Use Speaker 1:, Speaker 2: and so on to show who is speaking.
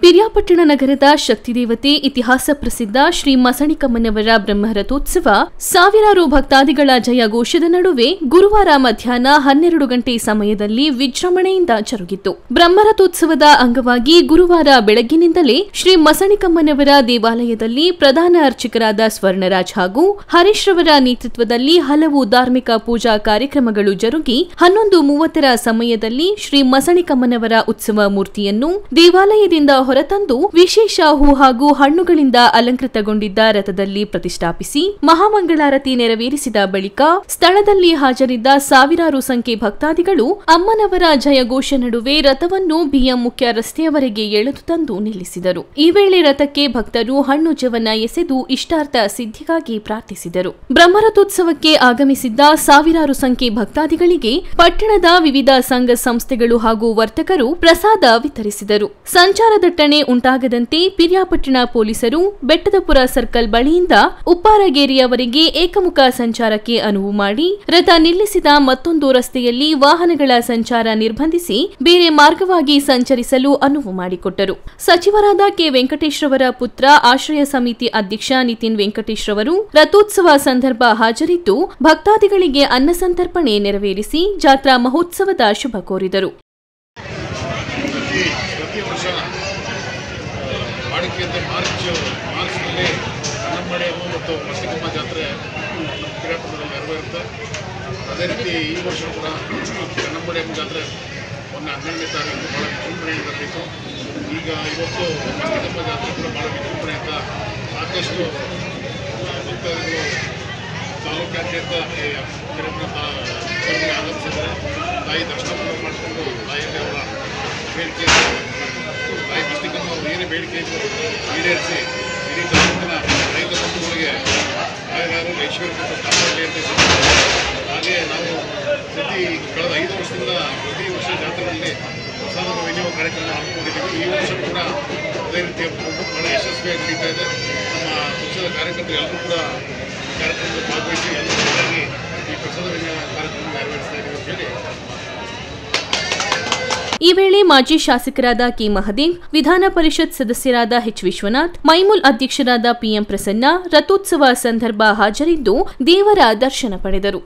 Speaker 1: ಪಿರಿಯಾಪಟ್ಟಣ ನಗರದ ಶಕ್ತಿದೇವತೆ ಇತಿಹಾಸ ಪ್ರಸಿದ್ಧ ಶ್ರೀ ಮಸಣಿಕಮ್ಮನವರ ಬ್ರಹ್ಮರಥೋತ್ಸವ ಸಾವಿರಾರು ಭಕ್ತಾದಿಗಳ ಜಯಘೋಷದ ನಡುವೆ ಗುರುವಾರ ಮಧ್ಯಾಹ್ನ 12 ಗಂಟೆ ಸಮಯದಲ್ಲಿ ವಿಜೃಂಭಣೆಯಿಂದ ಜರುಗಿತು. ಬ್ರಹ್ಮರಥೋತ್ಸವದ ಅಂಗವಾಗಿ ಗುರುವಾರ ಬೆಳಗ್ಗಿನಿಂದಲೇ ಶ್ರೀ ಮಸಣಿಕಮ್ಮನವರ ದೇವಾಲಯದಲ್ಲಿ ಪ್ರಧಾನ ಅರ್ಚಕರಾದ ಸ್ವರ್ಣರಾಜ್ ಹಾಗೂ ಹರೀಶ್ ರವರ ನೇತೃತ್ವದಲ್ಲಿ ಹಲವು ಧಾರ್ಮಿಕ ಪೂಜಾ ಕಾರ್ಯಕ್ರಮಗಳು ಜರುಗಿ 11:30 ಸಮಯದಲ್ಲಿ ಶ್ರೀ ಮಸಣಿಕಮ್ಮನವರ ಉತ್ಸವ ಮೂರ್ತಿಯನ್ನು ದೇವಾಲಯದಿಂದ ಹೊರತಂದು ವಿಶೇಷ ಹೂ ಹಾಗೂ ಹಣ್ಣುಗಳಿಂದ ಅಲಂಕೃತಗೊಂಡಿದ್ದ ರಥದಲ್ಲಿ ಪ್ರತಿಷ್ಠಾಪಿಸಿ ಮಹಾಮಂಗಳಾರತಿ ನೆರವೇರಿಸಿದ ಬಳಿಕ ಸ್ಥಳದಲ್ಲಿ ಹಾಜರಿದ್ದ ಸಾವಿರಾರು ಸಂಖ್ಯೆ ಭಕ್ತಾದಿಗಳು ಅಮ್ಮನವರ ಜಯಘೋಷ ನಡುವೆ ರಥವನ್ನು ಬಿಎಂ ಮುಖ್ಯ ರಸ್ತೆಯವರೆಗೆ ಎಳೆದು ತಂದು ನಿಲ್ಲಿಸಿದರು. ಈ ವೇಳೆ ರಥಕ್ಕೆ ಭಕ್ತರು ಹಣ್ಣು ಜವನ ಎಸೆದು ಇಷ್ಟಾರ್ಥ ಸಿದ್ಧಿಗಾಗಿ ಪ್ರಾರ್ಥಿಸಿದರು. ಬ್ರಹ್ಮರಥೋತ್ಸವಕ್ಕೆ ಆಗಮಿಸಿದ್ದ ಸಾವಿರಾರು ಸಂಖ್ಯೆ ಭಕ್ತಾದಿಗಳಿಗೆ ಪಟ್ಟಣದ ವಿವಿಧ ಸಂಘ ಸಂಸ್ಥೆಗಳು ಹಾಗೂ ವರ್ತಕರು ಪ್ರಸಾದ ವಿತರಿಸಿದರು. ಸಂಚಾರ ದಟ್ಟಣೆ ಉಂಟಾಗದಂತೆ ಪಿರಿಯಾಪಟ್ಟಣ ಪೊಲೀಸರು ಬೆಟ್ಟದಪುರ ಸರ್ಕಲ್ ಬಳಿಯಿಂದ ಉಪ್ಪಾರಗೇರಿಯವರೆಗೆ ಏಕಮುಖ ಸಂಚಾರಕ್ಕೆ ಅನುವು ಮಾಡಿ ರಥ ನಿಲ್ಲಿಸಿದ ಮತ್ತೊಂದು ರಸ್ತೆಯಲ್ಲಿ ವಾಹನಗಳ ಸಂಚಾರ ನಿರ್ಬಂಧಿಸಿ ಬೇರೆ ಮಾರ್ಗವಾಗಿ ಸಂಚರಿಸಲು ಅನುವು ಮಾಡಿಕೊಟ್ಟರು. ಸಚಿವರಾದ ಕೆ ವೆಂಕಟೇಶ್ ರವರ ಪುತ್ರ ಆಶ್ರಯ ಸಮಿತಿ ಅಧ್ಯಕ್ಷ ನಿತಿನ್ ವೆಂಕಟೇಶ್ ರವರು ರಥೋತ್ಸವ ಸಂದರ್ಭ ಹಾಜರಿದ್ದು ಭಕ್ತಾದಿಗಳಿಗೆ ಅನ್ನ ಸಂತರ್ಪಣೆ ನೆರವೇರಿಸಿ ಜಾತ್ರಾ ಮಹೋತ್ಸವದ ಶುಭ ಕೋರಿದರು.
Speaker 2: ವಾಡಿಕೆಯಂತೆ ಮಾರ್ಚ್ನಲ್ಲಿ ಕನ್ನಂಬಾಡಿ ಮತ್ತು ಮಸಣಿಕಮ್ಮ ಜಾತ್ರೆ ಪಿರಿಯಾಪಟ್ಟಣದಲ್ಲಿ ನೆರವೇರುತ್ತೆ. ಅದೇ ರೀತಿ ಈ ವರ್ಷ ಕೂಡ ಕನ್ನಂಬಾಡಿ ಅಮ್ಮ ಜಾತ್ರೆ ಮೊನ್ನೆ 12ನೇ ತಾರೀಕು ಭಾಳ ವಿಜೃಂಭಣೆಯಿಂದ ನಡೆಯಿತು. ಈಗ ಇವತ್ತು ಮಸಣಿಕಮ್ಮ ಜಾತ್ರೆ ಕೂಡ ಭಾಳ ವಿಜೃಂಭಣೆಯಿಂದ ಸಾಕಷ್ಟು ಭಕ್ತಾದಿಗಳು ತಾಲೂಕಾದ್ಯಂತ ಪಿರಿಯಾಪಟ್ಟಣ ಆಗಮಿಸಿದ್ದಾರೆ. ತಾಯಿ ದರ್ಶನ ಮಾಡಿಕೊಂಡು ತಾಯಿಯಲ್ಲಿ ಅವರ ಬೇಡಿಕೆ ತಾಯಿ ಮಸಣಿಕಮ್ಮ ಅವರು ಏನೇ ಬೇಡಿಕೆ ಈಡೇರಿಸಿ ಇಡೀ ತಾಲೂಕಿನ ರೈತ ಬಂಧುಗಳಿಗೆ ಸಾವಿರಾರು ಐಶ್ವರ್ಯ ಕೊಟ್ಟು ಕಾಪಾಡಲಿ ಅಂತ. ಹಾಗೆ ನಾವು ಕಳೆದ 5 ವರ್ಷದಿಂದ ಪ್ರತಿ ವರ್ಷ ಜಾತ್ರೆಗಳಲ್ಲಿ ಪ್ರಸಾದದ ವಿನಿಯೋಗ ಕಾರ್ಯಕ್ರಮ ಹಮ್ಮಿಕೊಂಡಿದ್ದೀವಿ. ಈ ವರ್ಷ ಕೂಡ ಅದೇ ರೀತಿಯ ಬಹಳ ಯಶಸ್ವಿಯಾಗಿ ನಡೀತಾ ಇದೆ. ನಮ್ಮ ಪಕ್ಷದ ಕಾರ್ಯಕರ್ತರು ಎಲ್ಲರೂ ಕೂಡ ಕಾರ್ಯಕ್ರಮದಲ್ಲಿ ಭಾಗವಹಿಸಿ ಎಲ್ಲರೂ ಈ ಪ್ರಸಾದ ವಿನಿಯೋಗ ಕಾರ್ಯಕ್ರಮ ನೆರವೇರಿಸ್ತಾ ಇದ್ದೀವಿ ಅಂತ ಹೇಳಿ.
Speaker 1: ಈ ವೇಳೆ ಮಾಜಿ ಶಾಸಕರಾದ ಕೆ ಮಹದೇವ್, ವಿಧಾನ ಪರಿಷತ್ ಸದಸ್ಯರಾದ ಎಚ್ ವಿಶ್ವನಾಥ್, ಮೈಮೂಲ್ ಅಧ್ಯಕ್ಷರಾದ ಪಿಎಂ ಪ್ರಸನ್ನ ರಥೋತ್ಸವ ಸಂದರ್ಭ ಹಾಜರಿದ್ದು ದೇವರ ದರ್ಶನ ಪಡೆದರು.